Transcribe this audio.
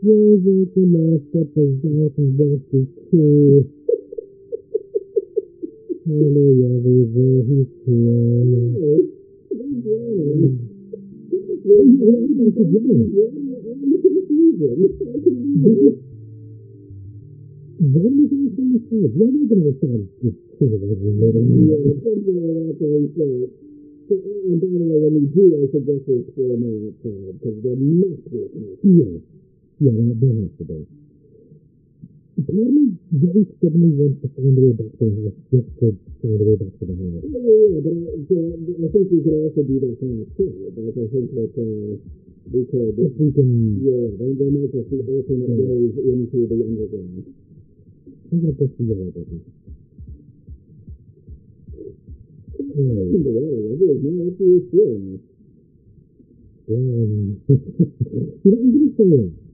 Wizard the master Zork II. Hello, Yahweasel, he's here. And by the way, when you do, I suggest you explore more outside, because there must be a connection. Yeah, there has to be. Part of me very stubbornly wants to find a way back to the house, just to find a way back to the house. Yeah, but I think we could also do that kind of thing. Like, I think that we could... If we can... Yeah, there might just be alternate ways into the underground. I'm going to push the yellow button. You know, I'm going to say